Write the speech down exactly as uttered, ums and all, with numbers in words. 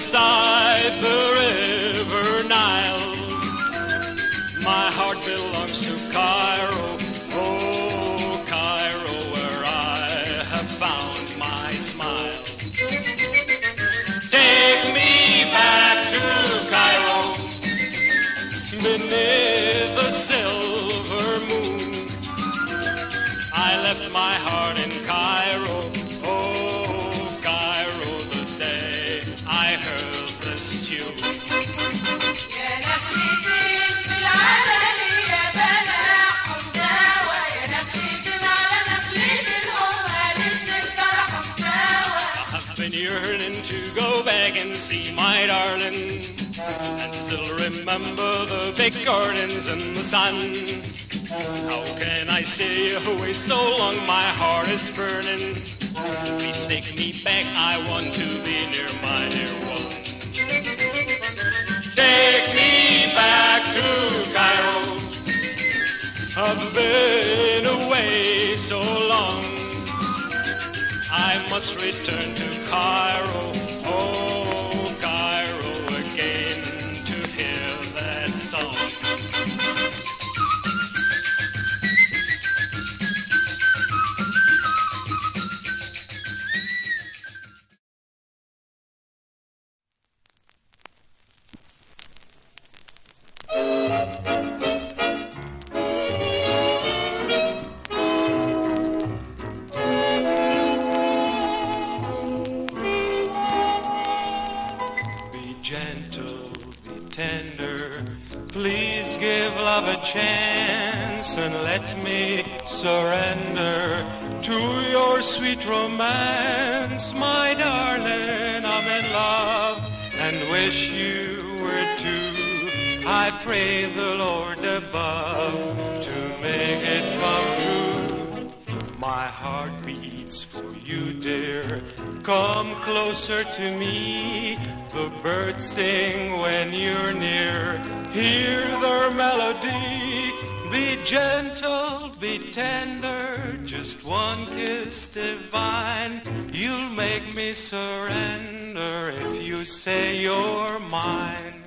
beside the river Nile. My heart belongs to Cairo, oh Cairo, where I have found my smile. Take me back to Cairo, beneath the silver moon. I left my heart in Cairo, oh Cairo, the day I heard this tune. Yearning to go back and see my darling, and still remember the big gardens and the sun. How can I stay away so long? My heart is burning. Please take me back, I want to be near my dear one. Take me back to Cairo, I've been away so long. I must return to Cairo, oh Cairo, again to hear that song. Gentle, be tender, please give love a chance and let me surrender to your sweet romance. My darling, I'm in love and wish you were too. I pray the Lord above to make it come true. My heart beats for you, dear, come closer to me. The birds sing when you're near, hear their melody. Be gentle, be tender, just one kiss divine. You'll make me surrender if you say you're mine.